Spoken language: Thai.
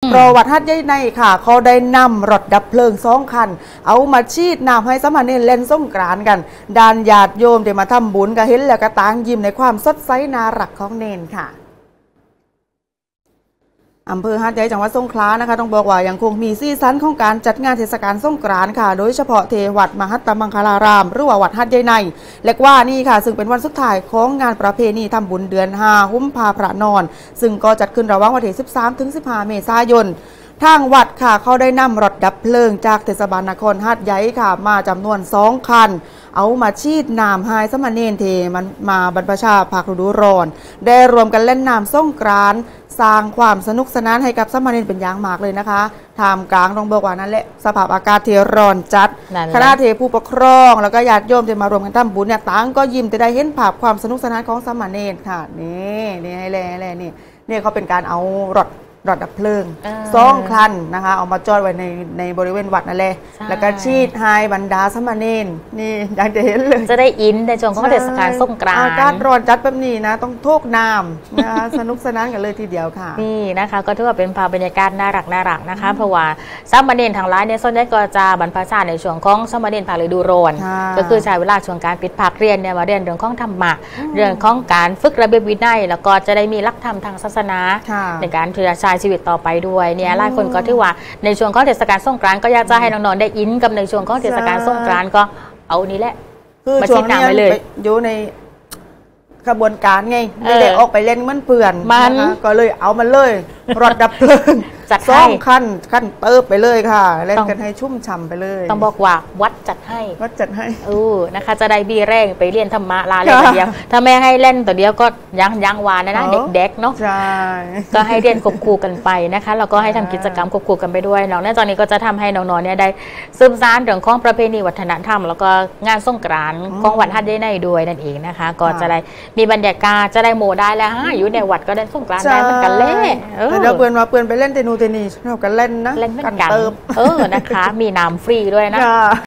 เพราะวัดฮัดใหญ่ในค่ะเขาได้นำรถดับเพลิง2 คันเอามาฉีดน้ำให้สามเณรเล่นสงกรานต์กันดานญาติโยมที่มาทำบุญก็เห็นแล้วก็ต่างยิ้มในความสดใสน่ารักของเนนค่ะอำเภอหาดใหญ่จังหวัดสงขลานะคะต้องบอกว่ายังคงมีซีซันของการจัดงานเทศกาลสงกรานต์ค่ะโดยเฉพาะเทวัดมหัตตมังคลารามหรือว่าวัดหาดใหญ่ในเรียกว่านี่ค่ะซึ่งเป็นวันสุดท้ายของงานประเพณีทำบุญเดือน5หุ้มพาพระนอนซึ่งก็จัดขึ้นระหว่างวันที่13 ถึง 15 เมษายนทางวัดค่ะเขาได้นำรถดับเพลิงจากเทศบาลนครหาดใหญ่ค่ะมาจำนวน2 คันเอามาฉีดน้ำให้สามเณรเทมันมาบรรพชาภาคฤดูร้อนได้รวมกันเล่นน้ำสงกรานต์สร้างความสนุกสนานให้กับสามเณรเป็นอย่างมากเลยนะคะท่ามกลางต้องบอกว่านั่นแหละสภาพอากาศที่ร้อนจัดคณะเทผู้ปกครองแล้วก็ญาติโยมที่มารวมกันทำบุญเนี่ยต่างก็ยิ้มจะได้เห็นภาพความสนุกสนานของสามเณรค่ะนี่ให้แลนี่เขาเป็นการเอารถดับเพลิง2 คันนะคะเอามาจอดไว้ในบริเวณวัดนั่นแหละแล้วก็ชีดให้บรรดาสามเณรนี่อย่างจะเห็นเลยจะได้อินในช่วงของเทศกาลสงกรานต์อากาศร้อนจัดแบบนี้นะต้องโทกน้ำนะคะสนุกสนานกันเลยทีเดียวค่ะนี่นะคะก็ถือว่าเป็นภาพบรรยากาศน่ารักนะคะเพราะว่าสามเณรทางร้านเนี่ยส่วนใหญ่ก็จะบรรพชาในช่วงของสามเณรภาคฤดูร้อนก็คือใช้เวลาช่วงการปิดภาคเรียนเนี่ยมาเรียนเรื่องของธรรมะเรื่องของการฝึกระเบียบวินัยแล้วก็จะได้มีหลักธรรมทางศาสนาในการที่จะใช้ชีวิตต่อไปด้วยเนี่ยหลายคนก็ถือว่าในช่วงของเทศกาลสงกรานต์ก็อยากจะให้น้องๆได้อินกับในช่วงของเทศกาลสงกรานต์ก็เอานี้แหละมาชิดน้ำไปเลยอยู่ในขบวนการไงไม่ได้ออกไปเล่นมันเปื่อนก็เลยเอามันเลยรถดับเพลิงจัดให้2 คันเติบไปเลยค่ะเล่นกันให้ชุ่มฉ่ำไปเลยต้องบอกว่าวัดจัดให้นะคะจะได้บีแรงไปเรียนธรรมะลาเล่นตัวเดียวถ้าแม่ให้เล่นตัวเดียวก็ยังวานนะเด็กๆเนาะก็ให้เรียนควบคู่กันไปนะคะแล้วก็ให้ทำกิจกรรมควบคู่กันไปด้วยน้องในตอนนี้ก็จะทำให้น้องๆเนี่ยได้ซึมซับเรื่องของประเพณีวัฒนธรรมแล้วก็งานสงกรานต์ของวัดฮัดใหญ่ในด้วยนั่นเองนะคะก็จะได้มีบรรยากาศจะได้โมได้แล้วอยู่ในวัดก็ได้สงกรานต์ได้เหมือนกันเล่เดี๋ยวเปื่อนไปเล่นเทนูเทนนิสเรากันเล่นนะเล่นเหมือนกันนะคะมีน้ำฟรีด้วยนะ